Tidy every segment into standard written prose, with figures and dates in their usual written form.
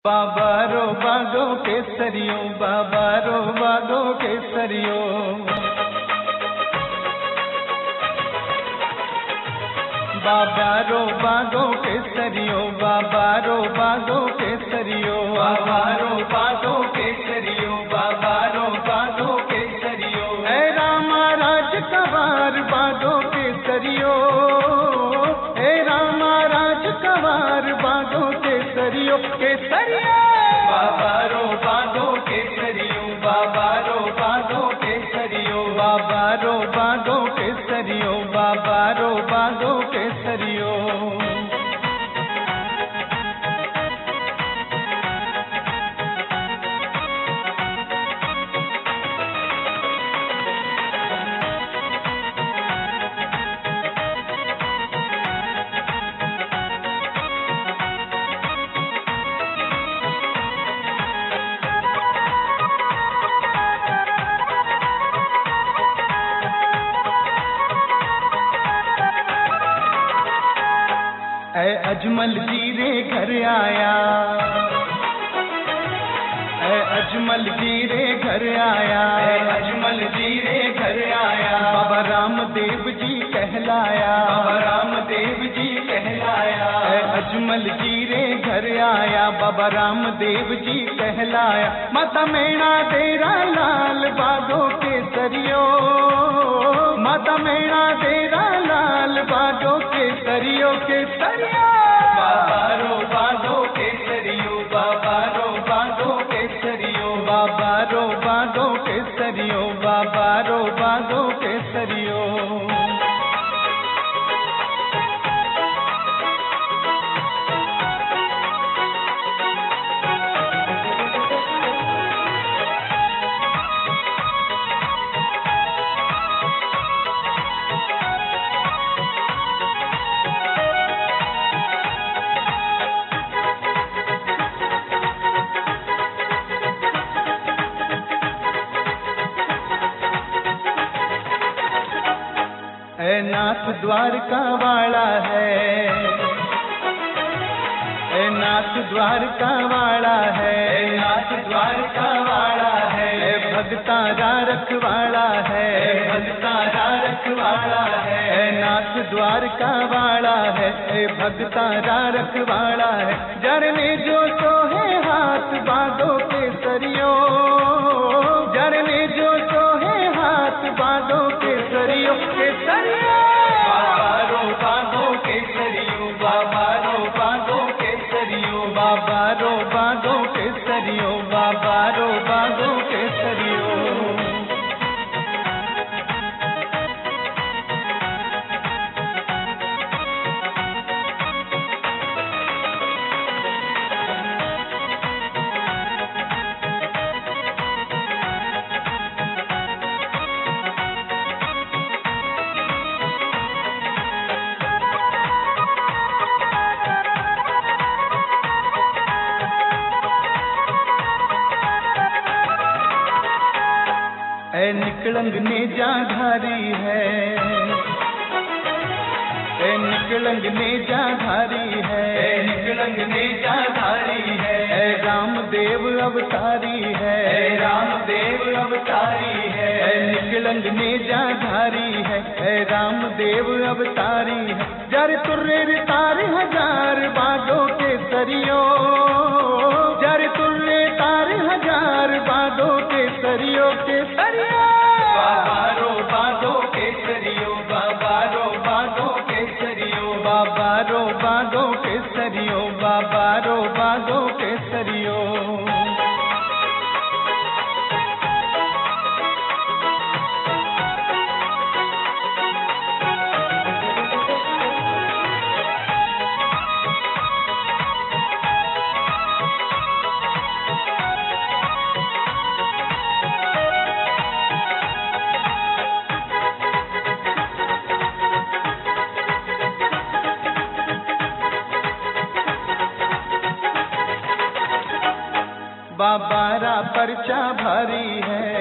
बाबा रो बागो केसरियो, बाबा रो बागो केसरियो। बाबा रो बागो केसरियो, बाबा रो बागो केसरियो, बाबा रो बागो केसरियो, बाबा रो बागो केसरियो। है रामा राज कवार बागो केसरियो, है रामा राज कवार बागो केसरियो, केसरियो। बाबा रो बागो केसरियो, बाबा रो बागो केसरियो, बाबा रो बागो केसरियो, बाबा रो बागो केसरियो। ऐ अजमल जी रे घर आया, ऐ अजमल जी रे घर आया, ऐ अजमल जी रे घर आया। बाबा रामदेव जी कहलाया, बाबा रामदेव जी कहलाया। ऐ अजमल जी रे घर आया, बाबा रामदेव जी कहलाया। माता मैना तेरा लाल बागो केसरियो, माता मैना तेरा लाल बागो केसरियो, केसरियो। बाबा रो बागो केसरियो, बाबा रो बागो केसरियो, बाबा रो बागो केसरियो, बाबा रो बागो केसरियो। ऐ नाथ द्वारका वाला है, ऐ नाथ द्वारका वाला है, ऐ नाथ द्वारका वाला है। ऐ भगतारा रखवाला है, ऐ भगतारा रखवाला है। ऐ नाथ द्वारका वाला है, ऐ भगतारा रखवाला है। जरने जो सोहे हाथ बागो केसरियो, जरने जो सोहे हाथ बागो केसरियो, केसरियो। बाबा रो बागो केसरियो, बाबा रो बागो केसरियो, बाबा रो बागो केसरियो, बाबा रो बागो केसरियो। ऐ निकलंग नेजा धारी है, ऐ निकलंग नेजा धारी है, ऐ निकलंग नेजा धारी है। ऐ रामदेव अवतारी है, ऐ रामदेव अवतारी है। ऐ निकलंग नेजा धारी है, ऐ रामदेव अवतारी है। जर तुर्रे तार हजार बागो केसरियो, जर तुर्रे तार हजार बागो केसरियो, केसरियो। बाबा रो बागो केसरियो, बाबा रो बागो केसरियो, बाबा रो बागो केसरियो, बाबा रो बागो केसरियो। बाबारा परचा भारी है,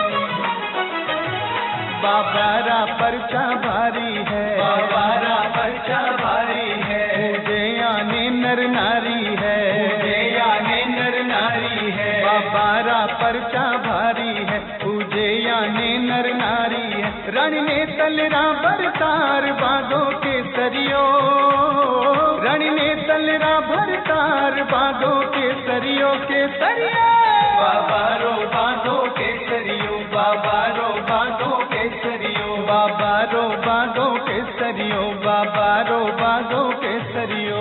बाबारा परचा भारी है, बाबारा परचा भारी है। मुझे आने नर नारी है, मुझे आने परचा भारी है, पूजे याने नर नारी है। रण ने तलरा भरतार बागों के सरियो, रण ने तलरा भरतार बागों के सरियो के सरिया। बाबा रो बागों के सरियो, बाबा रो बागों के सरियो, बाबा रो बागों के सरियो, बाबा रो बागों के सरियो।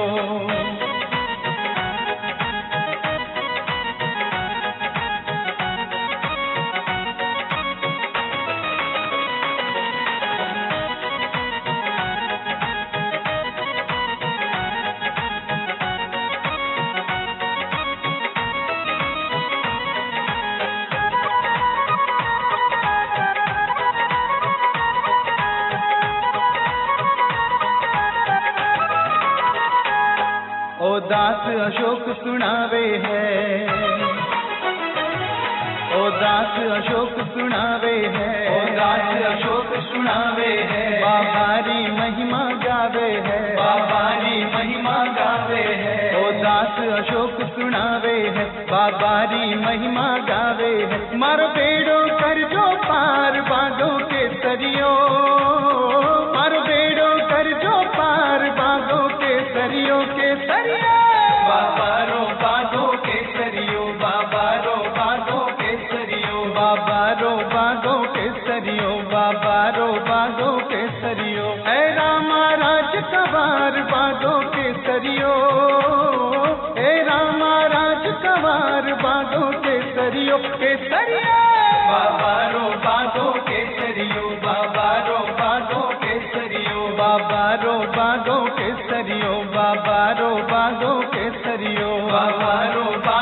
ओ दास अशोक सुनावे है, ओ दास अशोक सुनावे है, ओ दास अशोक सुनावे है। बाबारी महिमा गावे है, बाबारी महिमा गावे है। ओ दास अशोक सुनावे है, बाबारी महिमा गावे है। मारो बेड़ो कर जो पार बागों के सरियो, मारो बेड़ो कर जो पार बागों के सरियो के सरिया। बाबा रो बागों के सरियो, बाबा रो बागों के सरियो, बाबा रो बागों के सरियो, बाबा रो बागों के सरियो। ऐ रामा राज कवार बागों के सरियो, ऐ रामा राज कवार बागों के सरियो के सरिया। बाबा रो बागों के सरियो, बाबा रो बागों के सरियो, बाबा रो बागों के सरियो, बाबा रो बागों के सरियो, बाबा रो